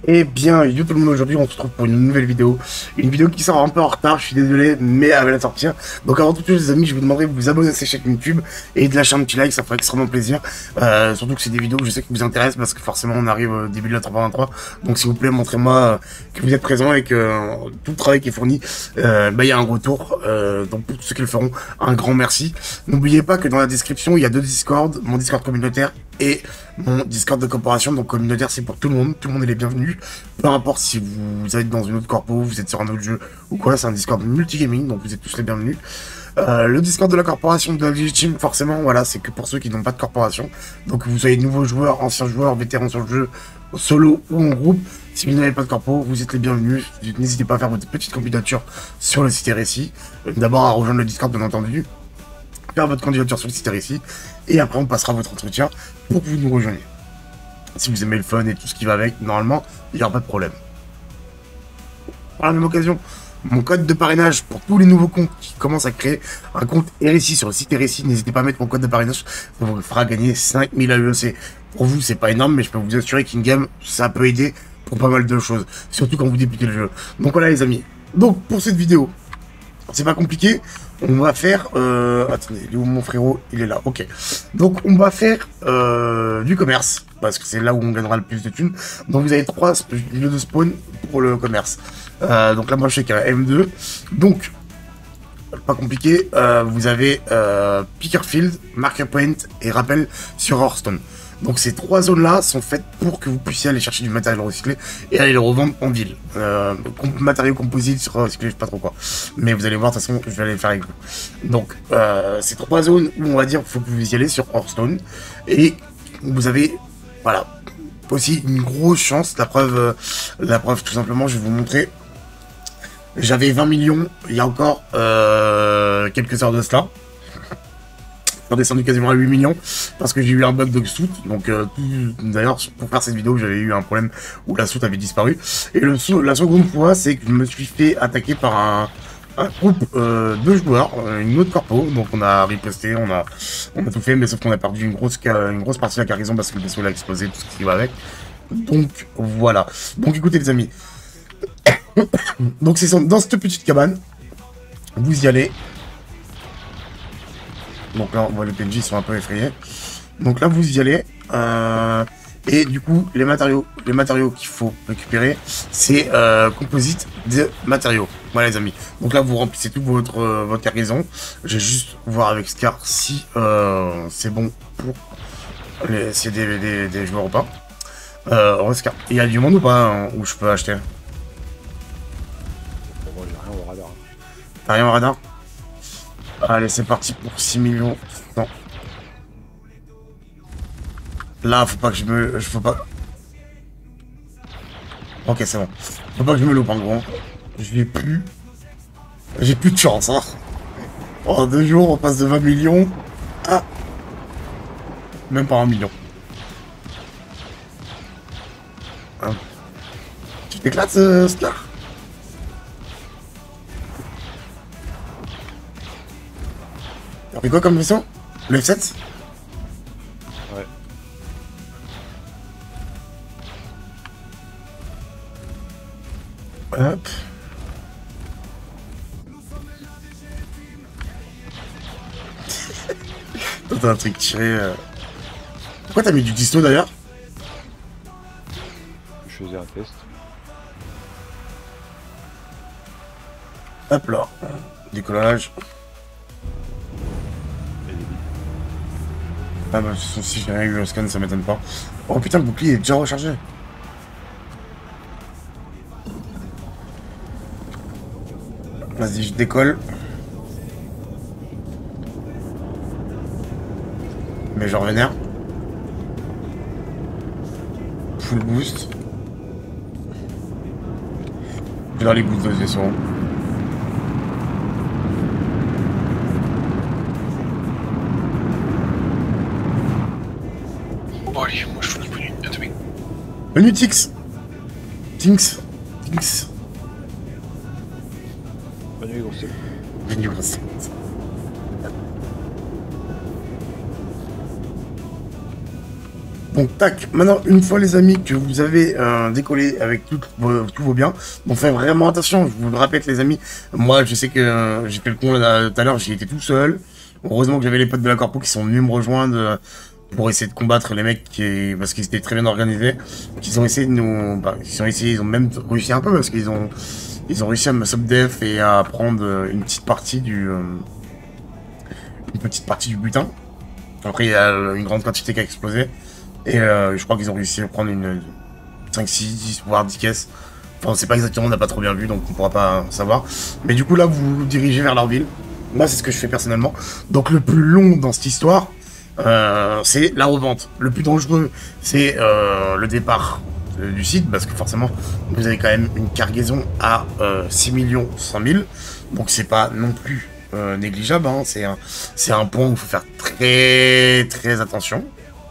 Eh bien, yo tout le monde, aujourd'hui on se retrouve pour une nouvelle vidéo. Une vidéo qui sort un peu en retard, je suis désolé, mais elle va la sortir. Donc avant toute chose les amis, je vous demanderai de vous abonner à cette chaîne YouTube et de lâcher un petit like, ça ferait extrêmement plaisir. Surtout que c'est des vidéos que je sais qui vous intéressent parce que forcément on arrive au début de la 323. Donc s'il vous plaît, montrez-moi que vous êtes présent et que tout le travail qui est fourni, il y a un retour. Donc pour tous ceux qui le feront, un grand merci. N'oubliez pas que dans la description, il y a deux Discord, mon Discord communautaire et mon Discord de corporation. Donc communautaire c'est pour tout le monde est les bienvenus, peu importe si vous êtes dans une autre corpo, vous êtes sur un autre jeu ou quoi, c'est un Discord multigaming, donc vous êtes tous les bienvenus. Le Discord de la corporation de la Team, forcément, voilà, c'est que pour ceux qui n'ont pas de corporation, donc vous soyez nouveaux joueurs, anciens joueurs, vétérans sur le jeu, solo ou en groupe, si vous n'avez pas de corpo, vous êtes les bienvenus, n'hésitez pas à faire votre petite candidature sur le site RSI, d'abord à rejoindre le Discord bien entendu, faire votre candidature sur le site RSI, et après on passera votre entretien pour que vous nous rejoigniez. Si vous aimez le fun et tout ce qui va avec, normalement, il n'y aura pas de problème. Par la même occasion, mon code de parrainage pour tous les nouveaux comptes qui commencent à créer un compte RSI sur le site RSI, n'hésitez pas à mettre mon code de parrainage, ça vous fera gagner 5000 AEC. Pour vous, c'est pas énorme, mais je peux vous assurer qu'InGame, ça peut aider pour pas mal de choses, surtout quand vous débutez le jeu. Donc voilà les amis. Donc pour cette vidéo, c'est pas compliqué, on va faire... attendez, il est où mon frérot? Il est là, ok. Donc on va faire du commerce, parce que c'est là où on gagnera le plus de thunes. Donc vous avez 3 lieux de spawn pour le commerce. Donc là moi je sais qu'il y a M2. Donc, pas compliqué, vous avez Pickerfield, Marker Point et Rappel sur Hearthstone. Donc ces 3 zones-là sont faites pour que vous puissiez aller chercher du matériel recyclé et aller le revendre en ville. Matériaux composites, recyclé, je sais pas trop quoi. Mais vous allez voir, de toute façon, je vais aller le faire avec vous. Donc ces 3 zones où on va dire qu'il faut que vous y allez sur Hearthstone. Et vous avez, voilà, aussi une grosse chance. La preuve tout simplement, je vais vous montrer. J'avais 20 millions il y a encore quelques heures de cela. J'ai descendu quasiment à 8 millions parce que j'ai eu un bug de soute. Donc d'ailleurs pour faire cette vidéo j'avais eu un problème où la soute avait disparu. Et la seconde fois c'est que je me suis fait attaquer par un groupe de joueurs, une autre corpo. Donc on a riposté, on a tout fait, mais sauf qu'on a perdu une grosse partie de la cargaison parce que le vaisseau l'a explosé, tout ce qui va avec. Donc voilà. Donc écoutez les amis. Donc c'est dans cette petite cabane. Vous y allez. Donc là, on voit les PNJ, ils sont un peu effrayés. Donc là, vous y allez. Et du coup, les matériaux qu'il faut récupérer, c'est composite de matériaux. Voilà les amis. Donc là, vous remplissez toute votre cargaison. Je vais juste voir avec Scar si c'est bon pour s'il y a des joueurs ou pas. Scar, il y a du monde ou pas hein, où je peux acheter? Bon, j'ai rien au radar. T'as rien au radar? Allez, c'est parti pour 6 millions. Non. Là, faut pas que faut pas... Ok, c'est bon. Faut pas que je me loupe, en gros. J'ai plus de chance, hein. En 2 jours, on passe de 20 millions à... Même pas 1 million. Hein. Tu t'éclates, Scar? T'as pris quoi comme vaisseau? Le F7? Ouais. Hop. Toi t'as un truc tiré... Pourquoi t'as mis du disto d'ailleurs? Je faisais un test. Hop là. Décollage. Ah bah si j'ai rien eu au scan ça m'étonne pas. Oh putain le bouclier est déjà rechargé. Vas-y je décolle. Mais genre vénère. Full boost. Je vais dans les boosts de vaisseau. Bon allez, moi je fous le plus. Attendez. Menu Tix. Tinks. Tinks. Bonne nuit, gros. Menu gros. Donc tac, maintenant une fois les amis que vous avez décollé avec tous vos biens, bon faites vraiment attention, je vous le répète les amis, moi je sais que j'ai fait le con là tout à l'heure, j'y étais tout seul, heureusement que j'avais les potes de la corpo qui sont venus me rejoindre pour essayer de combattre les mecs parce qu'ils étaient très bien organisés, qu'ils ont essayé de nous, ils ont même réussi un peu parce qu'ils ont réussi à me subdef et à prendre une petite partie du butin. Après il y a une grande quantité qui a explosé. Et je crois qu'ils ont réussi à prendre une 5, 6, 10, voire 10 caisses. Enfin, on sait pas exactement, on n'a pas trop bien vu, donc on pourra pas savoir. Mais du coup, là, vous vous dirigez vers leur ville. Moi, c'est ce que je fais personnellement. Donc, le plus long dans cette histoire, c'est la revente. Le plus dangereux, c'est le départ du site, parce que forcément, vous avez quand même une cargaison à 6 100 000. Donc, c'est pas non plus négligeable. Hein. C'est un point où il faut faire très, très attention.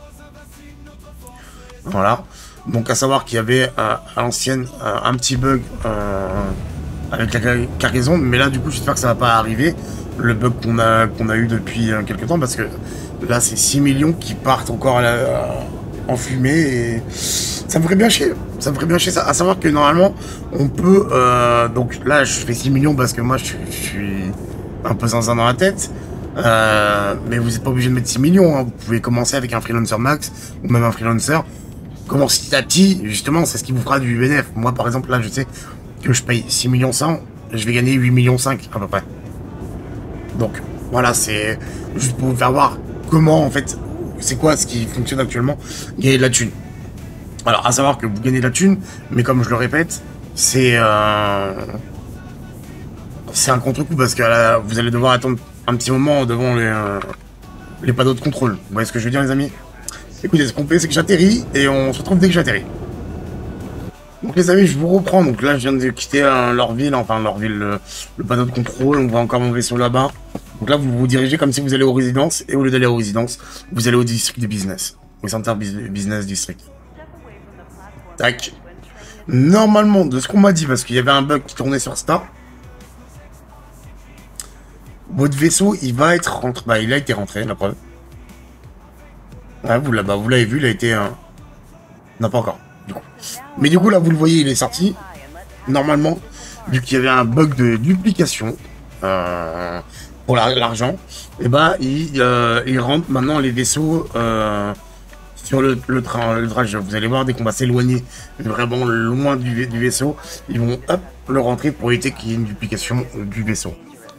Voilà, donc à savoir qu'il y avait à l'ancienne un petit bug avec la cargaison, mais là du coup j'espère que ça va pas arriver, le bug qu'on a eu depuis quelques temps, parce que là c'est 6 millions qui partent encore en fumée, et ça me ferait bien chier, ça, à savoir que normalement on peut, donc là je fais 6 millions parce que moi je suis un peu zinzin dans la tête, mais vous n'êtes pas obligé de mettre 6 millions, hein. Vous pouvez commencer avec un freelancer max, ou même un freelancer. Comment petit à petit, justement, c'est ce qui vous fera du bénéf. Moi, par exemple, là, je sais que je paye 6 millions 100, je vais gagner 8 millions 5, à peu près. Donc, voilà, c'est juste pour vous faire voir comment, en fait, c'est quoi ce qui fonctionne actuellement, gagner de la thune. Alors, à savoir que vous gagnez de la thune, mais comme je le répète, c'est un contre-coup, parce que là, vous allez devoir attendre un petit moment devant les panneaux de contrôle. Vous voyez ce que je veux dire, les amis? Écoutez, ce qu'on fait, c'est que j'atterris et on se retrouve dès que j'atterris. Donc les amis, je vous reprends. Donc là, je viens de quitter leur ville, le panneau de contrôle. On voit encore mon vaisseau là-bas. Donc là, vous vous dirigez comme si vous allez aux résidences. Et au lieu d'aller aux résidences, vous allez au district de business. Au Center Business District. Tac. Normalement, de ce qu'on m'a dit, parce qu'il y avait un bug qui tournait sur Star, votre vaisseau, il va être rentré. Bah, il a été rentré, la preuve. Ouais, vous l'avez vu, il a été... Non, pas encore, du coup. Mais du coup, là, vous le voyez, il est sorti. Normalement, vu qu'il y avait un bug de duplication pour l'argent, et bah, il rentre maintenant les vaisseaux sur le drage. Vous allez voir, dès qu'on va s'éloigner vraiment loin du vaisseau, ils vont, hop, le rentrer pour éviter qu'il y ait une duplication du vaisseau.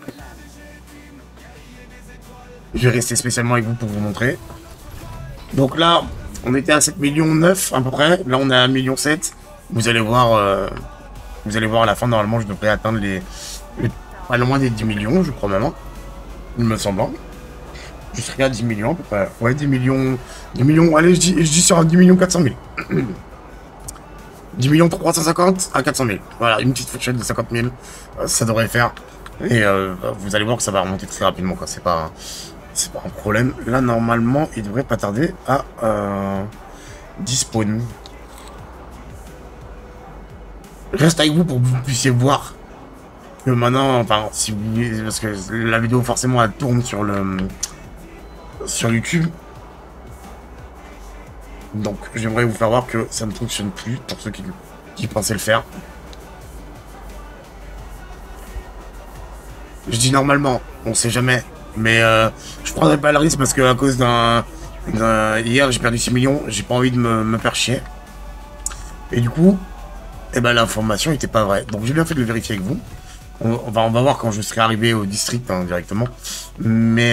Je vais rester spécialement avec vous pour vous montrer. Donc là, on était à 7 millions 9 à peu près. Là, on est à 1 million 7. Vous allez voir à la fin, normalement, je devrais atteindre pas loin des 10 millions, je crois même. Il me semble. Je serai à 10 millions à peu près. Ouais, 10 millions, allez, je dis sur 10 millions 400 000. 10 millions 350 à 400 000. Voilà, une petite fourchette de 50 000. Ça devrait faire. Et vous allez voir que ça va remonter très rapidement, quoi. C'est pas un problème. Là, normalement, il devrait pas tarder à despawn. Je reste avec vous pour que vous puissiez voir que maintenant, enfin, si vous voulez, parce que la vidéo, forcément, elle tourne sur YouTube. Donc, j'aimerais vous faire voir que ça ne fonctionne plus pour ceux qui pensaient le faire. Je dis normalement, on sait jamais. Mais je prendrai pas le risque parce que à cause hier j'ai perdu 6 millions, j'ai pas envie de me faire chier. Et du coup, eh ben l'information était pas vraie. Donc j'ai bien fait de le vérifier avec vous. On va voir quand je serai arrivé au district directement. Mais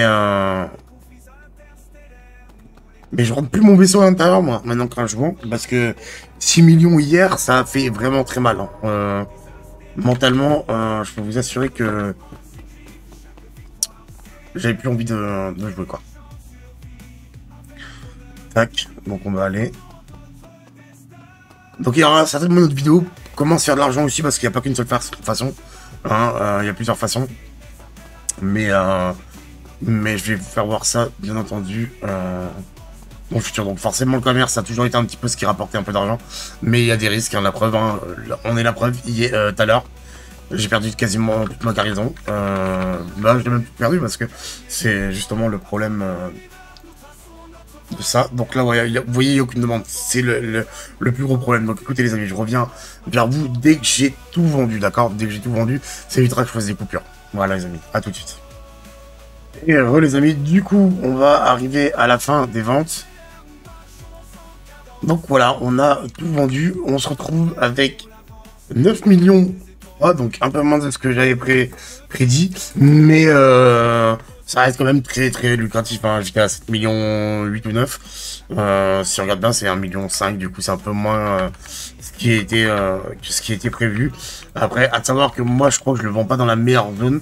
je rentre plus mon vaisseau à l'intérieur moi, maintenant quand je vends. Parce que 6 millions hier, ça a fait vraiment très mal. Hein. Mentalement, je peux vous assurer que j'avais plus envie de jouer, quoi. Tac, donc on va aller. Donc il y aura certainement une autre vidéo. Comment se faire de l'argent aussi, parce qu'il n'y a pas qu'une seule façon. Hein, il y a plusieurs façons. Mais je vais vous faire voir ça, bien entendu, dans le futur. Donc forcément, le commerce, ça a toujours été un petit peu ce qui rapportait un peu d'argent. Mais il y a des risques, hein, la preuve. Hein, on est la preuve, tout à l'heure. J'ai perdu quasiment toute ma cargaison. Là, je l'ai même perdu parce que c'est justement le problème de ça. Donc là, vous voyez, il n'y a aucune demande. C'est le plus gros problème. Donc écoutez les amis, je reviens vers vous dès que j'ai tout vendu, d'accord? Dès que j'ai tout vendu, ça évitera que je fasse des coupures. Voilà les amis, à tout de suite. Et les amis, du coup, on va arriver à la fin des ventes. Donc voilà, on a tout vendu. On se retrouve avec 9 millions. Ah, donc un peu moins de ce que j'avais prédit. Mais ça reste quand même très très lucratif. Hein, jusqu'à 7 millions 8 ou 9. Si on regarde bien, c'est 1,5 million. Du coup, c'est un peu moins ce qui a été prévu. Après, à savoir que moi, je crois que je le vends pas dans la meilleure zone.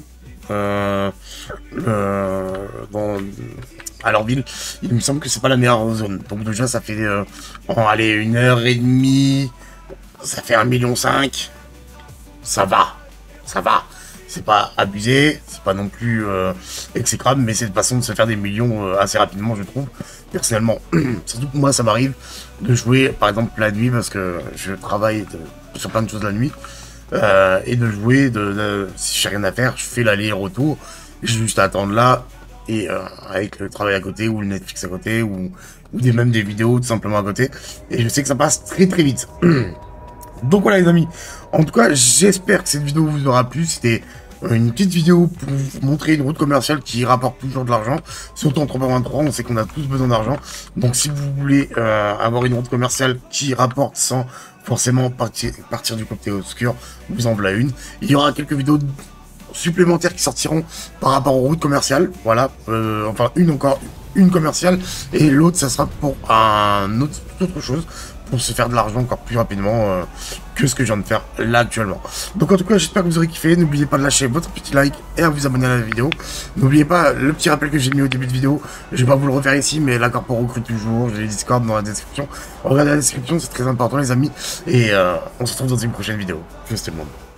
À leur ville, il me semble que c'est pas la meilleure zone. Donc déjà, ça fait allez, 1h30, ça fait 1,5 million. Ça va. C'est pas abusé, c'est pas non plus exécrable, mais c'est une façon de se faire des millions assez rapidement, je trouve, personnellement. Surtout que moi, ça m'arrive de jouer, par exemple, la nuit, parce que je travaille sur plein de choses la nuit, et de jouer, si j'ai rien à faire, je fais l'aller-retour, j'ai juste à attendre là, et avec le travail à côté, ou le Netflix à côté, ou même des vidéos tout simplement à côté, et je sais que ça passe très très vite. Donc voilà les amis, en tout cas j'espère que cette vidéo vous aura plu. C'était une petite vidéo pour vous montrer une route commerciale qui rapporte toujours de l'argent, surtout en 323, on sait qu'on a tous besoin d'argent. Donc si vous voulez avoir une route commerciale qui rapporte sans forcément partir du côté obscur, vous en voilà une. Il y aura quelques vidéos supplémentaires qui sortiront par rapport aux routes commerciales, voilà, enfin une commerciale, et l'autre ça sera pour autre chose, pour se faire de l'argent encore plus rapidement que ce que je viens de faire là actuellement. Donc en tout cas j'espère que vous aurez kiffé, n'oubliez pas de lâcher votre petit like et à vous abonner à la vidéo. N'oubliez pas le petit rappel que j'ai mis au début de vidéo, je vais pas vous le refaire ici, mais la corpo recrute toujours, j'ai les Discord dans la description, regardez la description, c'est très important les amis, et on se retrouve dans une prochaine vidéo. Juste le monde.